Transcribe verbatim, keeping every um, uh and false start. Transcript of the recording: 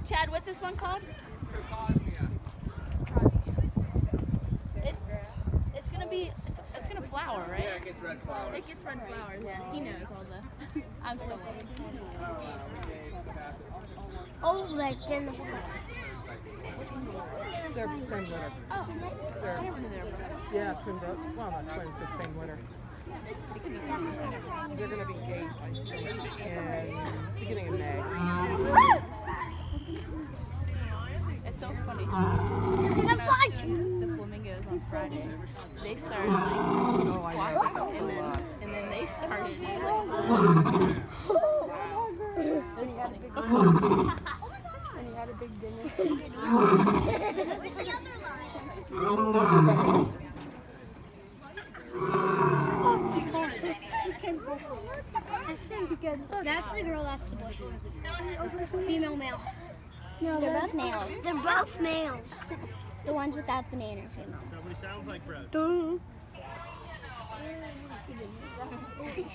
Chad, what's this one called? It's, it's gonna be, it's, it's gonna flower, right? Yeah, it gets red flowers. It gets red flowers, yeah. He knows all the, I'm still learning. Oh my goodness. They're the same litter. Oh, They're, I never knew they were brothers. yeah, twin brothers. Well, not twins, but same litter. They're going to be gate, I think, in beginning of May. It's so funny. The The flamingos on Friday, they started like Oh, I squawking, know. and then and then they started like. And he had a big and he had a big dinner. That's so good. That's the girl, that's the boy. Female, male. No, they're both males. They're both males. The ones without the man are female. Nobody sounds like Brett. Dun.